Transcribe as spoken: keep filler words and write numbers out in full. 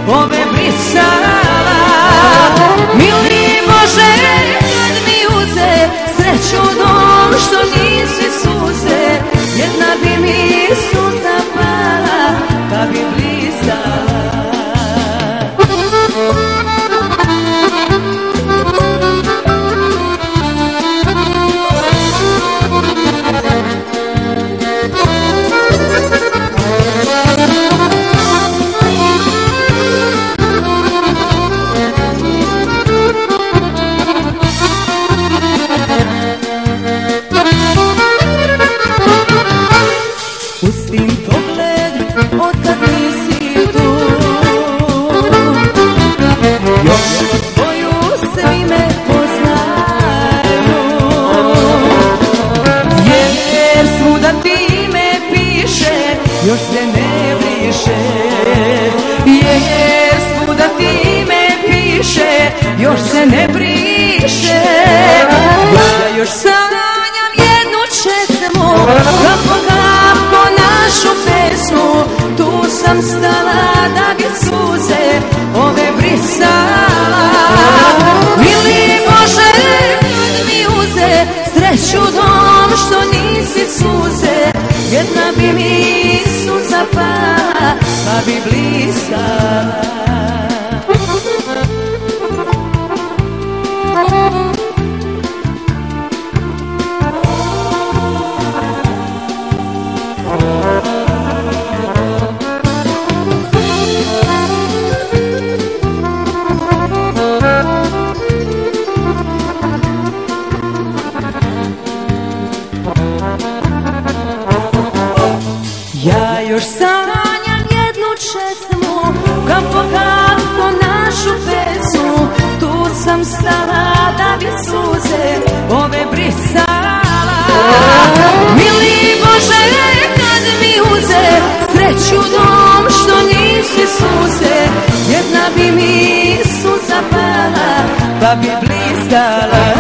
ove brisala. Mili Bože, kad mi uze sreću dom što nisi suze, jedna bi mi suza pala, pa bi blistala. Pustim pogled otkad nisi tu, još tvoju svi me poznaju, jer svuda ti me piše, još se ne briše. Jer svuda ti me piše, još se ne briše. Ja još sanjam jednu česmu, kako kako našu pesmu, tu sam stala da bi suze ove brisala. Mili Bože, kad mi uze sreću dom što nisi suze, jedna bi mi suza pala, pa bi blistala. Ja još sanjam jednu česmu, kako kako našu pesmu, tu sam stala da bi suze ove brisala. Mili Bože, kad mi uze sreću dom što nisi suze, jedna bi mi suza pala, pa bi blistala.